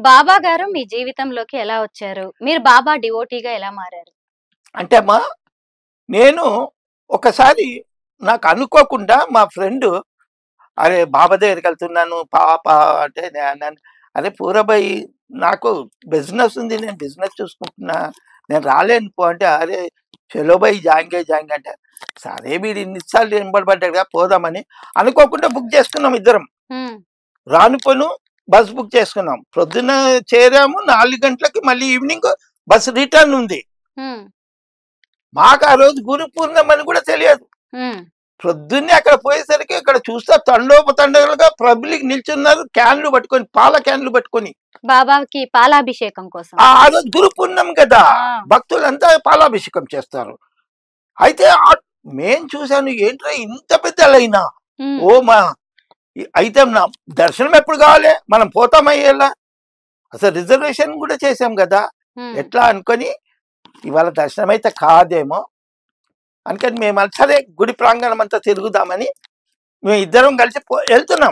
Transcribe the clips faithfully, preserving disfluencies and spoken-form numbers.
బాబా గారు మీ జీవితంలోకి ఎలా వచ్చారు? మీరు బాబా డివోటీగా ఎలా మారారు? అంటే అమ్మా నేను ఒకసారి నాకు అనుకోకుండా మా ఫ్రెండ్ అరే బాబా దగ్గరికి వెళ్తున్నాను పాప అంటే నే- నేను అరే పూరబాయి నాకు బిజినెస్ ఉంది నేను బిజినెస్ చూసుకుంటున్నా నేను రాలేను పో అంటే అరే చలో బాయ్ జాంగే జాంగే అంటే సరే వీడు ఇన్నిసార్లు వెంబడబడ్డాడు కదా పోదామని అనుకోకుండా బుక్ చేసుకున్నాం ఇద్దరం హ్మ్. రానుపోను బస్ బుక్ చేసుకున్నాం పొద్దున్న చేరాము నాలుగు గంటలకి మళ్ళీ ఈవినింగ్ బస్ రిటర్న్ ఉంది హ్మ్. మాకు ఆ రోజు గురు పూర్ణిమని కూడా తెలియదు హ్మ్. పొద్దున్నే అక్కడ పోయేసరికి అక్కడ చూస్తే తండోపతండలుగా పబ్లిక్ నిల్చున్నారు క్యాన్లు పట్టుకొని పాల క్యాన్లు పట్టుకొని బాబాకి పాలాభిషేకం కోసం. ఆ ఆ రోజు గురు పూర్ణం కదా ఆ. భక్తులంతా పాలాభిషేకం చేస్తారు అయితే ఆ- మేం చూశాను ఏంట్రా ఇంత పెద్ద లైనా హ్మ్. ఓ మా ఈ- అయితే నా దర్శనం ఎప్పుడు కావాలి మనం పోతామయ్యేలా అసలు రిజర్వేషన్ కూడా చేసాం కదా హ్మ్. ఎట్లా అనుకొని ఇవాళ దర్శనం అయితే కాదేమో అనుకని మేము అలా సరే గుడి ప్రాంగణం అంతా తిరుగుదామని మేము ఇద్దరం కలిసి పో వెళ్తున్నాం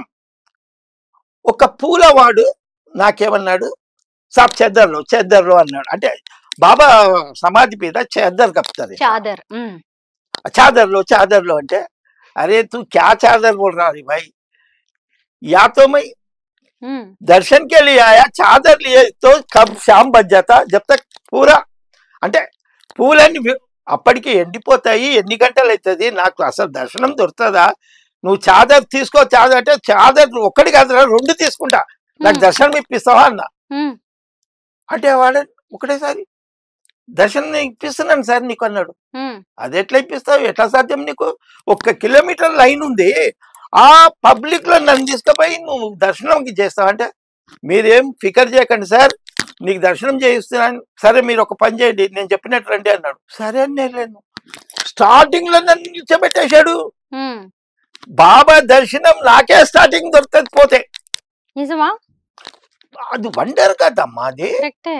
ఒక పూలవాడు నాకేమన్నాడు సాబ్ చెద్దర్లో చెద్దర్లో అన్నాడు అంటే బాబా సమాధి మీద చెద్దర్ కప్పుతుంది చాదర్. హ్మ్. చాదర్లో చాదర్లో అంటే अरे तू क्या चादर बोल रहा है भाई या तो मैं హ్మ్. दर्शन के लिए आया चादर लिए तो कब शाम बच जाता जब तक पूरा అంటే పూలన్నీ వి- అప్పటికి ఎండిపోతాయి ఎన్ని గంటలు అవుతుంది నాకు అసలు దర్శనం దొరుకుతుందా నువ్వు చాదర్ తీసుకో చాదర్ అంటే చాదర్ ఒక్కటి కాదురా రెండు తీసుకుంటా నాకు హ్మ్. దర్శనం ఇప్పిస్తావా అన్న హ్మ్. అంటే వాడు ఒకటేసారి దర్శనం నేను ఇప్పిస్తున్నాను సార్ నీకు అన్నాడు హ్మ్. అది ఎట్లా ఇప్పిస్తావు ఎట్లా సాధ్యం నీకు ఒక్క కిలోమీటర్ లైన్ ఉంది ఆ పబ్లిక్ లో నన్ను తీసుకుపోయి నువ్వు దర్శనంకి చేస్తావు అంటే మీరేం ఫికర్ చేయకండి సార్ నీకు దర్శనం చేయిస్తున్నాను సరే మీరు ఒక పని చేయండి నేను చెప్పినట్టు రండి అన్నాడు సరే అని నేను లేను స్టార్టింగ్ లో నన్ను నిల్చోబెట్టేశాడు హ్మ్. బాబా దర్శనం నాకే స్టార్టింగ్ దొరుకుతుంది పోతే నిజమా? అది వండర్ కదమ్మా అది కరెక్టే.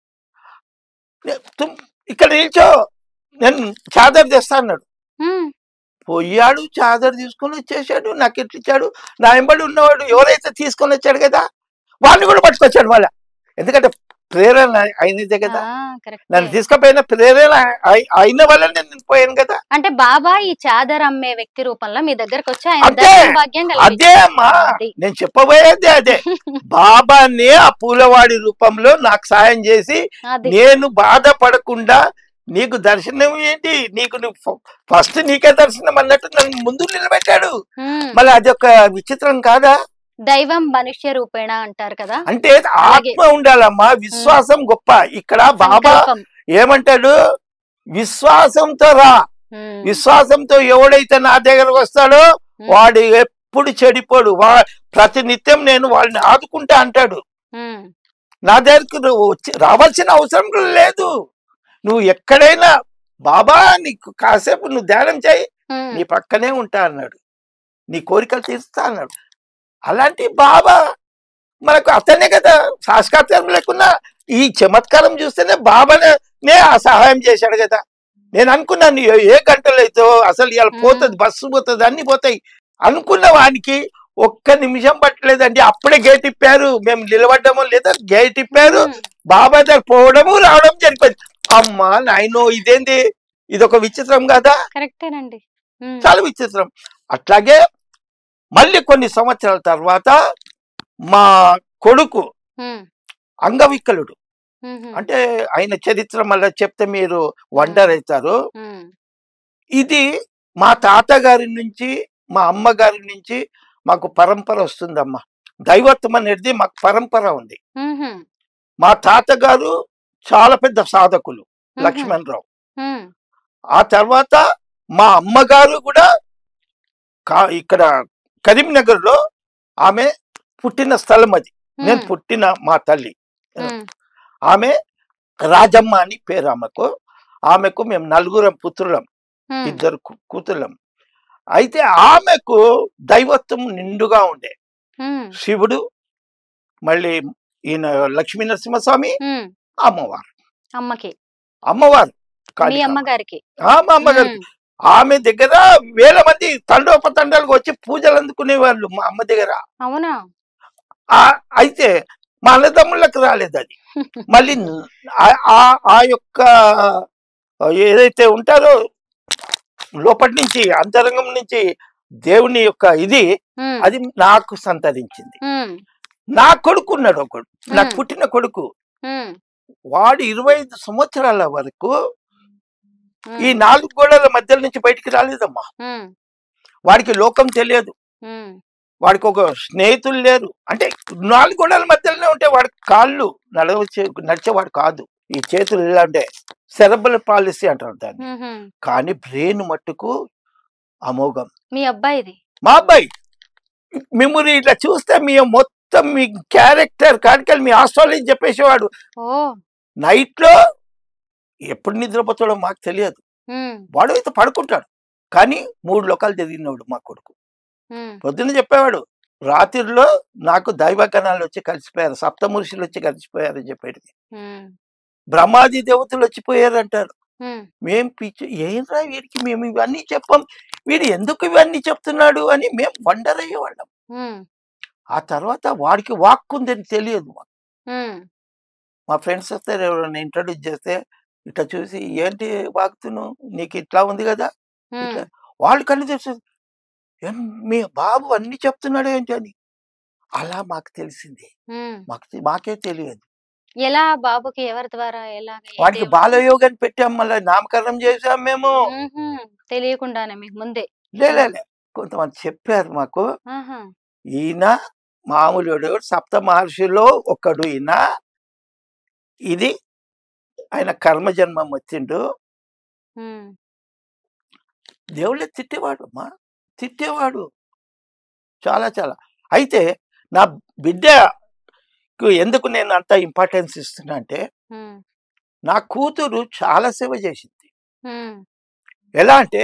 నే- తుమ్ ఇక్కడ నిల్చో నేను చాదర్ తెస్తా అన్నాడు హ్మ్. పోయాడు చాదర్ తీసుకొని వచ్చేసాడు నాకు ఎట్లా ఇచ్చాడు నా వెంబడి ఉన్నవాడు ఎవరైతే తీసుకొని వచ్చాడు కదా వాడిని కూడా పట్టుకొచ్చాడు మళ్ళా ఎందుకంటే ప్రేరణ అయినదే ఆ! కదా కరెక్టే. నన్ను తీసుకుపోయిన ప్రేరణ అయి- అయిన వల్ల నేను పోయాను కదా అంటే బాబా ఈ చాదర్ అమ్మే వ్యక్తి రూపంలో మీ దగ్గరకు వచ్చి ఆయన అంతే దర్శన భాగ్యం అదే కలిగించారు. అమ్మా అది. నేను చెప్పబోయేది అదే బాబాని ఆ పూలవాడి రూపంలో నాకు సాయం చేసి అది. నేను బాధపడకుండా నీకు దర్శనం ఏంటి నీకు నువ్వు ఫస్ట్ నీకే దర్శనం అన్నట్టు నన్ను ముందు నిలబెట్టాడు హ్మ్. మళ్ళీ అది ఒక విచిత్రం కాదా దైవం మనుష్య రూపేణ అంటారు కదా. అంటే అలాగే. ఆత్మ ఉండాలమ్మా విశ్వాసం గొప్ప ఇక్కడ బాబా సంకల్పం. ఏమంటాడు విశ్వాసంతో రా హ్మ్. విశ్వాసంతో ఎవడైతే నా దగ్గరకు వస్తాడో హ్మ్. వాడు ఎప్పుడు చెడిపోడు వా ప్రతి నిత్యం నేను వాళ్ళని ఆదుకుంటా అంటాడు హ్మ్. నా దగ్గరకు నువ్వు వచ్చి రావాల్సిన అవసరం కూడా లేదు నువ్వు ఎక్కడైనా బాబా నీకు కాసేపు నువ్వు ధ్యానం చేయి హ్మ్. నీ పక్కనే ఉంటా అన్నాడు నీ కోరికలు తీరుస్తా అన్నాడు అలాంటి బాబా మనకు అతనే కదా సాక్షాత్కారం లేకున్నా ఈ చమత్కారం చూస్తేనే బాబానే నే ఆ సహాయం చేశాడు కదా నేను అనుకున్నాను ఏ ఏ గంటలు అయితే అసలు ఇవాళ హ్మ్. పోతుంది బస్సు పోతుంది అన్ని పోతాయి అనుకున్న వానికి ఒక్క నిమిషం పట్టలేదండి అప్పుడే గేట్ ఇప్పారు మేము నిలబడ్డమో లేదా గేట్ ఇప్పారు హ్మ్. బాబా దగ్గర పోవడము రావడం జరిపోయింది అమ్మా నాయనో ఇదేంది ఇదొక విచిత్రం కదా కరెక్టేనండి. హ్మ్. చాలా విచిత్రం అట్లాగే మళ్ళీ కొన్ని సంవత్సరాల తర్వాత మా కొడుకు హ్మ్. అంగవికలుడు హుహు. అంటే ఆయన చరిత్ర మళ్ళీ చెప్తే మీరు హ్మ్. వండర్ అవుతారు హ్మ్. ఇది మా తాతగారి నుంచి మా అమ్మగారి నుంచి మాకు పరంపర వస్తుందమ్మా దైవత్వం అనేది మాకు పరంపర ఉంది హుహు. మా తాతగారు చాలా పెద్ద సాధకులు హుహు. లక్ష్మణ్ రావు హ్మ్. ఆ తర్వాత మా అమ్మగారు కూడా కా- ఇక్కడ కరీంనగర్ లో ఆమె పుట్టిన స్థలం అది నేను హ్మ్. పుట్టిన మా తల్లి హ్మ్. ఆమె రాజమ్మ అని పేరు ఆమెకు ఆమెకు మేము నలుగురం పుత్రులం హ్మ్. ఇద్దరు కు- కూతుళ్ళం అయితే ఆమెకు దైవత్వం నిండుగా ఉండే హ్మ్. శివుడు మళ్ళీ ఈయన లక్ష్మీ నరసింహస్వామి హ్మ్. అమ్మవారు అమ్మకి. అమ్మవారు మీ కాళికామ్మ అమ్మగారికి. ఆ, మా అమ్మగారికి హ్మ్. ఆమె దగ్గర వేల మంది తండోపతండాలకు వచ్చి పూజలు అందుకునే వాళ్ళు మా అమ్మ దగ్గర అవునా? ఆ అయితే మా అన్నదమ్ములకు రాలేదు అది. మళ్ళీ ఆ- ఆ- ఆ యొక్క ఏదైతే ఉంటారో లోపటి నుంచి అంతరంగం నుంచి దేవుని యొక్క ఇది ఉమ్, అది నాకు సంతరించింది. ఉమ్, నా కొడుకు ఉన్నాడు ఒకడు, నాకు ఉమ్, పుట్టిన కొడుకు. ఉమ్, వాడు ఇరవై ఐదు సంవత్సరాల వరకు ఈ ఉమ్, నాలుగు గోడల మధ్యలో నుంచి బయటికి రాలేదమ్మా. ఉమ్, వాడికి లోకం తెలియదు, ఉమ్, వాడికి ఒక స్నేహితులు లేరు. అంటే నాలుగు గోడల మధ్యలోనే ఉంటే వాడి కాళ్ళు నడవచ్చే నడిచేవాడు కాదు. ఈ చేతులు ఇలా అంటే సెరబల్ పాలసీ అంటారు దాన్ని. ఉహుం. కానీ బ్రెయిన్ మట్టుకు అమోఘం. మీ అబ్బాయిది. మా అబ్బాయి మిమ్మల్ని ఇట్లా చూస్తే మీ మొత్తం మీ క్యారెక్టర్ కాడికెళ్ళి మీ ఆస్ట్రాలజీ చెప్పేసేవాడు. ఓ. నైట్ లో ఎప్పుడు నిద్రపోతాడో మాకు తెలియదు. ఉమ్, వాడు అయితే పడుకుంటాడు, కానీ మూడు లోకాలు తిరిగినవాడు మా కొడుకు. ఉమ్, పొద్దున్న చెప్పేవాడు, రాత్రిలో నాకు దైవగణాలు వచ్చి కలిసిపోయారు, సప్తమూర్షులు వచ్చి కలిసిపోయారు అని చెప్పేది. ఉమ్, బ్రహ్మాది దేవతలు వచ్చిపోయారు అంటారు. ఉమ్, మేం పిచ్చి ఏంట్రా వీడికి, మేము ఇవన్నీ చెప్పాం, వీడు ఎందుకు ఇవన్నీ చెప్తున్నాడు అని మేము వండర్ అయ్యేవాళ్ళం. ఉమ్, ఆ తర్వాత వాడికి వాక్ ఉందని తెలియదు. ఉమ్, మా ఫ్రెండ్స్ వస్తే ఎవరైనా ఇంట్రడ్యూస్ చేస్తే ఇట్లా చూసి ఏంటి వాగుతున్నావు, నీకు ఇట్లా ఉంది కదా ఉమ్, ఇట్లా, వాళ్ళు కళ్ళు తెలుసు, ఏం మీ బాబు అన్ని చెప్తున్నాడు ఏంటి అని. అలా మాకు తెలిసింది, ఉమ్. మాకు తె- మాకే తెలియదు. ఎలా బాబుకి ఎవరి ద్వారా ఎలాగ ఏ వాడికి దేవుడు? బాలయోగాన్ని పెట్టాం, మళ్ళీ నామకరణం చేసాం మేము. ఉహుం. తెలియకుండానే మీకు ముందే. లే లే, లే. కొంతమంది చెప్పారు మాకు, ఆహా. ఈయన మామూలుడు సప్త మహర్షిలో ఒకడు ఈయన, ఇది ఆయన కర్మజన్మం వచ్చిండు. ఉమ్, దేవుళ్ళే తిట్టేవాడు అమ్మా, తిట్టేవాడు చాలా చాలా. అయితే నా బిడ్డకు ఎందుకు నేను అంత ఇంపార్టెన్స్ ఇస్తున్నా అంటే, ఉమ్, నా కూతురు చాలా సేవ చేసింది. ఉమ్, ఎలా అంటే,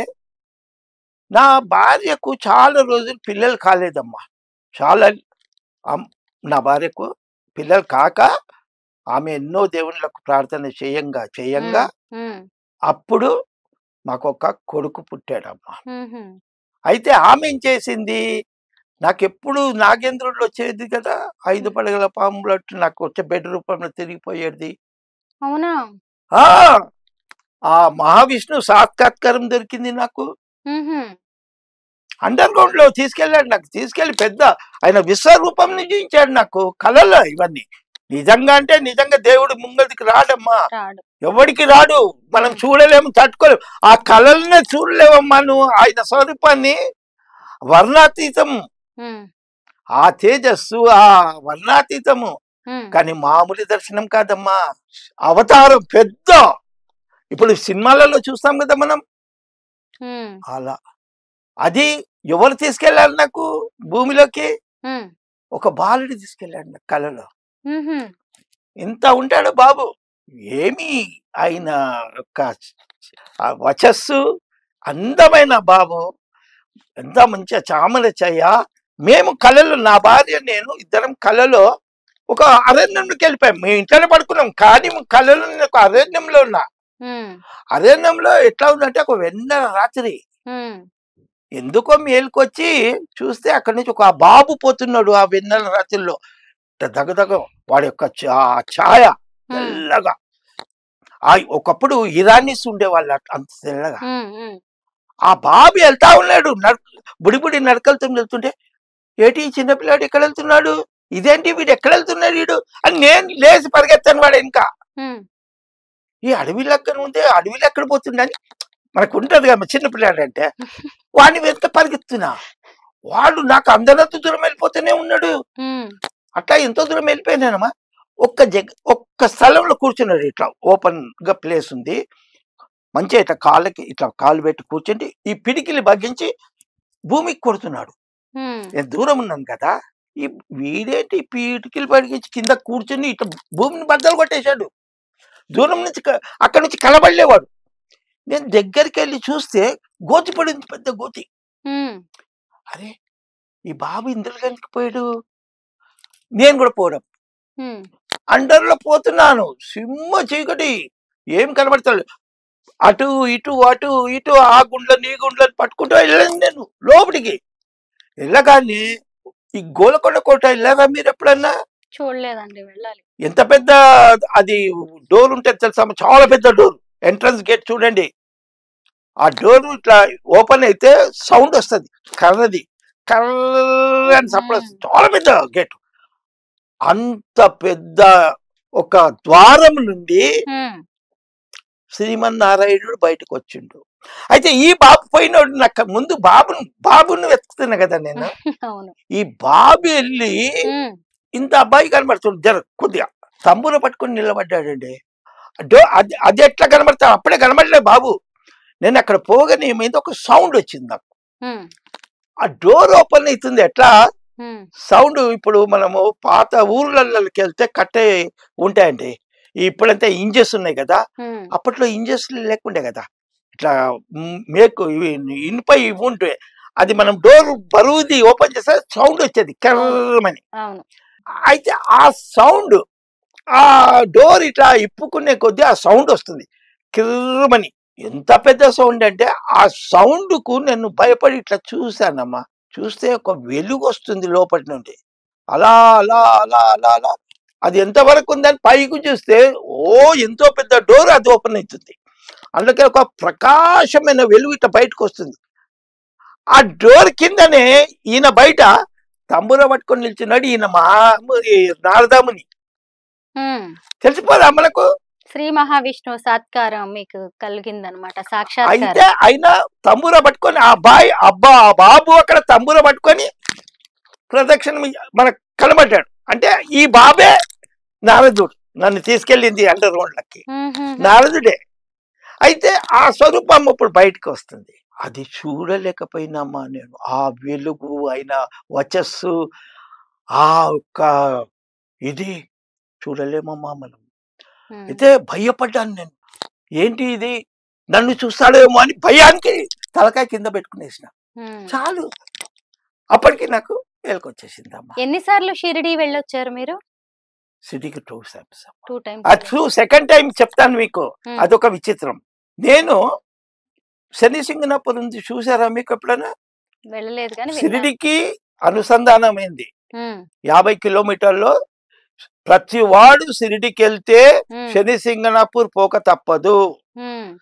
నా భార్యకు చాలా రోజులు పిల్లలు కాలేదమ్మా. చాలా అమ్- నా భార్యకు పిల్లలు కాక ఆమె ఎన్నో దేవుళ్ళకు ప్రార్థన చేయంగా చేయంగా ఉమ్, ఉమ్, అప్పుడు మాకు ఒక కొడుకు పుట్టాడమ్మా. ఉహుం. అయితే ఆమె ఏం చేసింది, నాకెప్పుడు నాగేంద్రుడు వచ్చేది కదా, ఐదు పడగల పాములట్టు నాకు వచ్చే బెడ్ రూపంలో తిరిగిపోయేది. అవునా. ఆ ఆ మహావిష్ణు సాక్షాత్కారం దొరికింది నాకు. ఉహుం. అండర్ గ్రౌండ్ లో తీసుకెళ్ళాడు, నాకు తీసుకెళ్లి పెద్ద ఆయన విశ్వరూపం చూపించాడు నాకు కళలో. ఇవన్నీ నిజంగా అంటే నిజంగా దేవుడు ముంగడికి రాడమ్మా, రాడు. ఎవరికి రాడు, మనం చూడలేము, తట్టుకోలేము, ఆ కళలనే చూడలేమమ్మా నువ్వు. ఆయన స్వరూపాన్ని వర్ణాతీతం, ఉమ్, ఆ తేజస్సు ఆ వర్ణాతీతము. ఉమ్, కానీ మామూలు దర్శనం కాదమ్మా, అవతారం పెద్ద. ఇప్పుడు సినిమాలలో చూస్తాం కదా మనం, ఉమ్, అలా అది ఎవరు తీసుకెళ్ళాలి నాకు భూమిలోకి, ఉమ్, ఒక బాలుడు తీసుకెళ్ళాడు నాకు కళలో. ఉహుం. ఇంత ఉంటాడు బాబు, ఏమి ఆయన యొక్క ఆ వచస్సు, అందమైన బాబు, ఎంత మంచిగా చామల చెయ్య. మేము కళలో, నా భార్య నేను ఇద్దరం కళలో ఒక అరణ్యంలోకి వెళ్ళిపోయాం. మేము ఇంట్లోనే పడుకున్నాం, కానీ కళలో నేను ఒక అరణ్యంలో ఉన్నా. ఉమ్, అరణ్యంలో ఎట్లా ఉందంటే ఒక వెన్న రాత్రి ఉమ్, ఎందుకో మేలుకొచ్చి చూస్తే అక్కడి నుంచి ఒక బాబు పోతున్నాడు ఆ వెన్నెల రాత్రిలో. దగదగ వాడి యొక్క చా- ఛాయ తెల్లగా. ఆ ఒకప్పుడు ఇరానీస్ ఉండేవాళ్ళు అట్- అంత తెల్లగా. ఉమ్, ఉమ్, ఆ బాబు వెళ్తా ఉన్నాడు, నడు బుడి బుడి నడకలతో వెళ్తుంటే, ఏటి ఈ చిన్నపిల్లాడు ఎక్కడ వెళ్తున్నాడు, ఇదేంటి వీడు ఎక్కడ వెళ్తున్నాడు వీడు అని నేను లేచి పరిగెత్తాను. వాడు ఇంకా ఉమ్, ఈ అడవి లెక్కన ఉంటే అడవిలో ఎక్కడ పోతుండని మనకు ఉంటది కదా చిన్నపిల్లాడు అంటే, వాడిని వెంట పరిగెత్తున్నా. వాడు నాకు అందరంత దూరం వెళ్ళిపోతూనే ఉన్నాడు. ఉమ్, అట్లా ఎంతో దూరం వెళ్ళిపోయినానమ్మా. ఒక్క జగ ఒక్క స్థలంలో కూర్చున్నాడు, ఇట్లా ఓపెన్ గా ప్లేస్ ఉంది, మంచిగా ఇట్లా కాళ్ళకి ఇట్లా కాలు పెట్టి కూర్చుండి ఈ పిడికిలి బగ్గించి భూమికి కొడుతున్నాడు. ఉమ్, నేను దూరం ఉన్నాను కదా, ఈ వీడేంటి పిడికిలి బగ్గించి కింద కూర్చుని ఇట్లా భూమిని బద్దలు కొట్టేశాడు. దూరం నుంచి క- అక్కడి నుంచి కలబడలేవాడు. నేను దగ్గరికి వెళ్ళి చూస్తే గోతి పడింది, పెద్ద గోతి. ఉమ్, అరే ఈ బాబు ఇందులో పోయాడు, నేను కూడా పోవడం. ఉమ్, అండర్లో పోతున్నాను, సింహ చీకటి, ఏం కనబడతాడు. అటు ఇటు అటు ఇటు ఆ గుండ్లని ఈ గుండ్లని పట్టుకుంటూ వెళ్ళాను నేను లోపలికి. వెళ్ళగానే ఈ గోలకొండ కోట వెళ్ళారా మీరు ఎప్పుడన్నా? చూడలేదండి, వెళ్ళాలి. ఎంత పెద్ద అది డోర్ ఉంటుంది తెలుసా? చాలా పెద్ద డోర్, ఎంట్రన్స్ గేట్ చూడండి. ఆ డోర్ ఇట్లా ఓపెన్ అయితే సౌండ్ వస్తుంది, కర్రది కర్ర అని సప్పుడు ఉమ్, వస్తుంది. చాలా పెద్ద గేట్. అంత పెద్ద ఒక ద్వారం నుండి ఉమ్, శ్రీమన్నారాయణుడు బయటకు వచ్చిండు. అయితే ఈ బాబు పోయినోడు నాకు ముందు బాబును బాబును వెతుకుతున్నా కదా నేను. అవును. ఈ బాబు వెళ్ళి ఉమ్, ఇంత అబ్బాయి కనబడుతుంది, జర కొద్దిగా తంబూర పట్టుకొని నిలబడ్డాడండి. డో అది అది ఎట్లా కనబడతా? అప్పుడే కనబడలే బాబు. నేను అక్కడ పోగానే ఏమైంది, ఒక సౌండ్ వచ్చింది నాకు. ఉమ్, ఆ డోర్ ఓపెన్ అవుతుంది ఎట్లా ఉమ్, సౌండ్. ఇప్పుడు మనము పాత ఊర్లలోకి వెళ్తే కట్టే ఉంటాయండి, ఇప్పుడంతా ఇంజెస్ ఉన్నాయి కదా. ఉమ్, అప్పట్లో ఇంజెస్ లేకుండే కదా, ఇట్లా మ్, మేకు ఇవి ఇనుప ఇవి ఉంటే అది మనం డోర్ బరువుది ఓపెన్ చేస్తే సౌండ్ వచ్చేది కెర్రమని. అవును. అయితే ఆ సౌండ్, ఆ డోర్ ఇట్లా ఇప్పుకునే కొద్దీ ఆ సౌండ్ వస్తుంది కిర్రమని. ఎంత పెద్ద సౌండ్ అంటే ఆ సౌండ్ కు నేను భయపడి ఇట్లా చూశానమ్మా. చూస్తే ఒక వెలుగు వస్తుంది లోపటి నుండి, అలా అలా అలా అలా అలా. అది ఎంతవరకు ఉందని పైకి చూస్తే ఓ ఎంతో పెద్ద డోర్ అది ఓపెన్ అవుతుంది. అందుకే ఒక ప్రకాశమైన వెలుగు ఇట్లా బయటకు వస్తుంది. ఆ డోర్ కిందనే ఈయన బయట తంబుర పట్టుకొని నిల్చున్నాడు. ఈయన మహాముని నారదముని. ఉమ్. తెలిసిపోదా మనకు? శ్రీ మహావిష్ణువు సాత్కారం మీకు కలిగిందనమాట, అయితే సాక్షాత్కారం. ఆయన తంబూర పట్టుకొని ఆ బాయ్ అబ్బా ఆ బాబు అక్కడ తంబూర పట్టుకొని ప్రదక్షిణ మనకు కనబడ్డాడు. అంటే ఈ బాబే నారదుడు, నన్ను తీసుకెళ్ళింది అండర్ గ్రౌండ్లకి ఉహుహు. నారదుడే. అయితే ఆ స్వరూపం ఇప్పుడు బయటకు వస్తుంది. అది చూడలేకపోయినామా నేను. ఆ వెలుగు, ఆయన వచస్సు, ఆ ఒక్క ఇది చూడలేమమ్మా మనం. ఉమ్, అయితే భయపడ్డాను నేను. ఏంటి ఇది, నన్ను చూస్తాడేమో అని భయానికి తలకాయ కింద పెట్టుకునేసిన. ఉమ్. చాలు, అప్పటికి నాకు ఏలుకొచ్చేసిందమ్మా. ఎన్నిసార్లు షిరిడి వెళ్ళొచ్చారు మీరు? సిటీకి టూ టైమ్స్. టూ ఆ టైమ్స్. టూ సెకండ్ టైం చెప్తాను మీకు, అదొక విచిత్రం. నేను శని సింగనాపూర్ నుంచి చూసారా మీకు ఎప్పుడైనా? వెళ్ళలేదు కానీ విన్నాను. షిరిడికి అనుసంధానమైంది ఉమ్, యాభై కిలోమీటర్లో. ప్రతి వాడు షిరిడికి వెళ్తే ఉమ్, శని సింగనాపూర్ పోక తప్పదు. ఉమ్,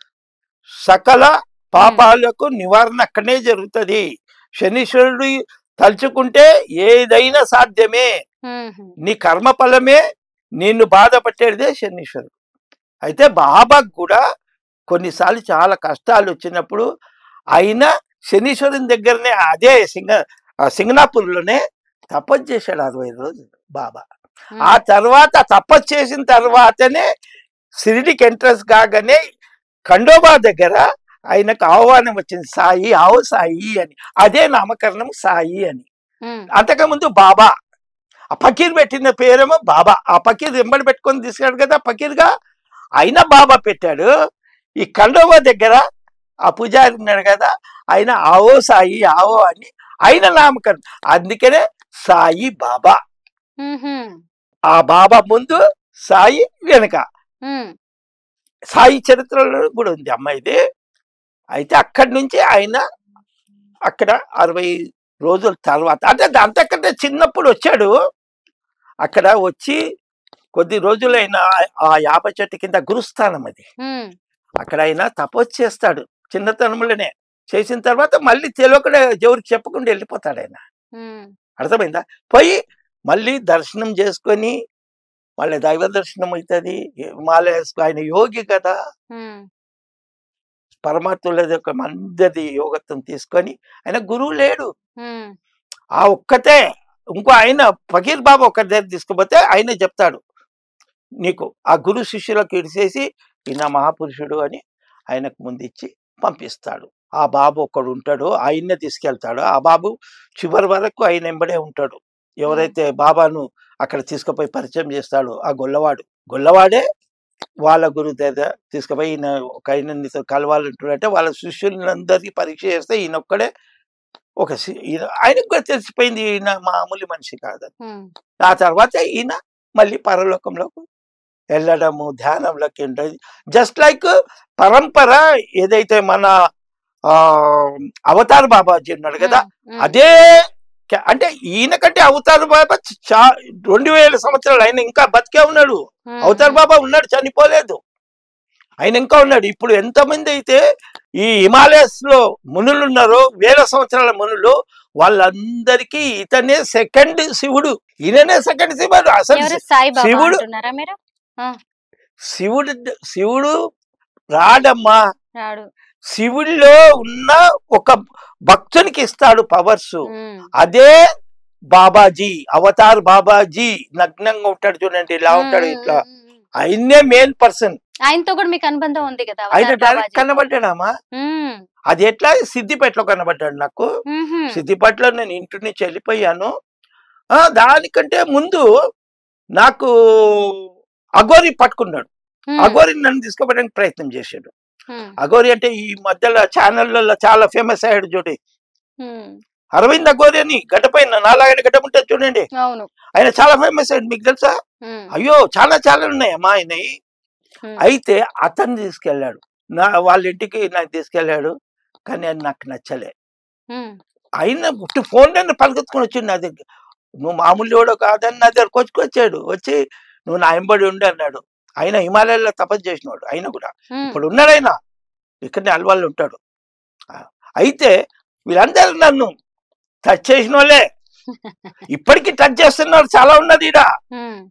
సకల పాపాలకు నివారణ అక్కడనే జరుగుతుంది. శనీశ్వరుడు తలుచుకుంటే ఏదైనా సాధ్యమే. ఉహు. నీ కర్మ ఫలమే నిన్ను బాధపట్టేదే శనీశ్వరుడు. అయితే బాబాకు కూడా కొన్నిసార్లు చాలా కష్టాలు వచ్చినప్పుడు ఆయన శనీశ్వరుని దగ్గరనే అదే సింగ సింగనాపూర్లోనే తపస్సు చేశాడు అరవై రోజులు బాబా. ఆ తర్వాత తపస్సు చేసిన తర్వాతనే షిరిడికి ఎంట్రన్స్ కాగానే ఖండోబా దగ్గర ఆయనకు ఆహ్వానం వచ్చింది, సాయి ఆవు సాయి అని. అదే నామకరణం సాయి అని. ఉమ్, అంతకుముందు బాబా, ఆ ఫకీర్ పెట్టిన పేరేమో బాబా. ఆ ఫకీర్ వెంబడి పెట్టుకొని తీసుకున్నాడు కదా ఫకీర్గా, ఆయన బాబా పెట్టాడు. ఈ ఖండోబా దగ్గర ఆ పూజారి ఉన్నాడు కదా, ఆయన ఆవో సాయి ఆవో అని ఆయన నామకరణం. అందుకనే సాయి బాబా. ఉహు. ఆ బాబా ముందు సాయి వెనుక. ఉమ్, సాయి చరిత్రలో కూడా ఉంది అమ్మాయిది. అయితే అక్కడి నుంచి ఆయన అక్కడ అరవై రోజుల తర్వాత, అంటే అంతకంటే చిన్నప్పుడు వచ్చాడు. అక్కడ వచ్చి కొద్ది రోజులైన ఆ యాప చెట్టు కింద గురుస్థానం అది, ఉమ్, అక్కడ ఆయన తపస్సు చేస్తాడు చిన్నతనంలోనే. చేసిన తర్వాత మళ్ళీ తెలియకుండా ఎవరికి చెప్పకుండా వెళ్ళిపోతాడు ఆయన. ఉమ్, అర్థమైందా? పోయి మళ్ళీ దర్శనం చేసుకొని మళ్ళీ దైవ దర్శనం అవుతుంది. మళ్ళీ ఆయన యోగి కదా, ఉమ్, పరమాత్ములది ఒక మందది యోగత్వం తీసుకొని, ఆయన గురువు లేడు, ఉమ్, ఆ ఒక్కతే. ఇంకో ఆయన ఫకీర్ బాబా ఒక్కరి దగ్గర తీసుకుపోతే ఆయన చెప్తాడు నీకు, ఆ గురు శిష్యులకు ఇడిసేసి ఈయన మహాపురుషుడు అని ఆయనకు ముందు ఇచ్చి పంపిస్తాడు. ఆ బాబు ఒక్కడు ఉంటాడు, ఆయన్నే తీసుకెళ్తాడు. ఆ బాబు చివరి వరకు ఆయన వెంబడే ఉంటాడు. ఎవరైతే బాబాను అక్కడ తీసుకుపోయి పరిచయం చేస్తాడు ఆ గొల్లవాడు, గొల్లవాడే వాళ్ళ గురువు దగ్గర తీసుకుపోయి ఈయన ఒక ఆయన నీతో కలవాలంటున్నాడంటే వాళ్ళ శిష్యులందరికీ పరీక్ష చేస్తే ఈయన ఒక్కడే ఒక శి- ఈయన ఆయనకు కూడా తెలిసిపోయింది ఈయన మామూలు మనిషి కాదని. ఉమ్, ఆ తర్వాత ఈయన మళ్ళీ పరలోకంలోకి వెళ్ళడము, ధ్యానంలోకి ఉంటుంది. జస్ట్ లైక్ పరంపర ఏదైతే మన ఆ అవతార్ బాబాజీ ఉన్నాడు కదా, ఉమ్, అదే క- అంటే ఈయన కంటే అవతార్ బాబా చా రెండు వేల సంవత్సరాలు ఆయన ఇంకా బతికే ఉన్నాడు. ఉమ్, అవతార్ ఉమ్. బాబా ఉన్నాడు, చనిపోలేదు. ఆయన ఇంకా ఉన్నాడు. ఇప్పుడు ఎంతమంది అయితే ఈ హిమాలయస్ లో మునులు ఉన్నారో, వేల సంవత్సరాల మునులు, వాళ్ళందరికీ ఇతనే సెకండ్ శివుడు. ఈయననే సెకండ్ శివుడు. అసలు ఎవరు సాయిబాబా శివుడు అంటున్నారా మీరు? ఆ, శివుడు శివుడు రాడమ్మా. రాడు. శివుడిలో ఉన్న ఒక భక్తునికి ఇస్తాడు పవర్స్. ఉమ్, అదే బాబాజీ, అవతార్ బాబాజీ. నగ్నంగా ఉంటాడు చూడండి, ఇలా ఉమ్, ఉంటాడు ఉమ్, ఇట్లా. ఉమ్, ఉమ్. ఆయన్నే మెయిన్ పర్సన్. ఆయనతో కూడా మీకు అనుబంధం ఉంది కదా ఆయన అవతార్ డైరెక్ట్ బాబాజీ? కనబడ్డాడమ్మా. ఉమ్, అది ఎట్లా సిద్దిపేటలో కనబడ్డాడు నాకు. ఉహుం, సిద్దిపేటలో నేను ఇంటి నుంచి వెళ్ళిపోయాను. ఆ దానికంటే ముందు నాకు అఘోరి పట్టుకున్నాడు. ఉమ్, అఘోరిని నన్ను తీసుకోవడానికి ప్రయత్నం చేశాడు. ఉమ్, అఘోరి అంటే ఈ మధ్యలో ఛానళ్ళలో చాలా ఫేమస్ అయ్యాడు చూడు, ఉమ్. అరవింద్ అఘోరి అని. గడ్డపైన నాలాగైన గడ్డ ఉంటుంది చూడండి, అవును. ఆయన చాలా ఫేమస్ అయ్యాడు. మీకు తెలుసా? ఉమ్, అయ్యో చాలా చాలా ఉన్నాయమ్మా ఆయన. ఉమ్, అయితే అతన్ని తీసుకెళ్ళాడు, నా వాళ్ళ ఇంటికి నాకు తీసుకెళ్ళాడు. కానీ అది నాకు నచ్చలే. ఉమ్, ఆయన ఫోన్ నన్ను పలుకుతుకొని వచ్చిండు నా దగ్గర. నువ్వు మామూలు ఎవడో కాదని నా దగ్గరకు వచ్చుకొచ్చాడు. వచ్చి నువ్వు నా ఎంబడి ఉండి అన్నాడు. ఆయన హిమాలయాల్లో తపస్సు చేసినాడు. ఆయన కూడా ఉమ్. ఇప్పుడు ఉన్నాడు. ఆయన ఇక్కడనే అల్వాళ్ళు ఉంటాడు. ఆ, అయితే వీళ్ళందరూ నన్ను టచ్ చేసిన వాళ్ళే. ఇప్పటికీ టచ్ చేస్తున్నారు, చాలా ఉన్నది ఈడ. ఉమ్,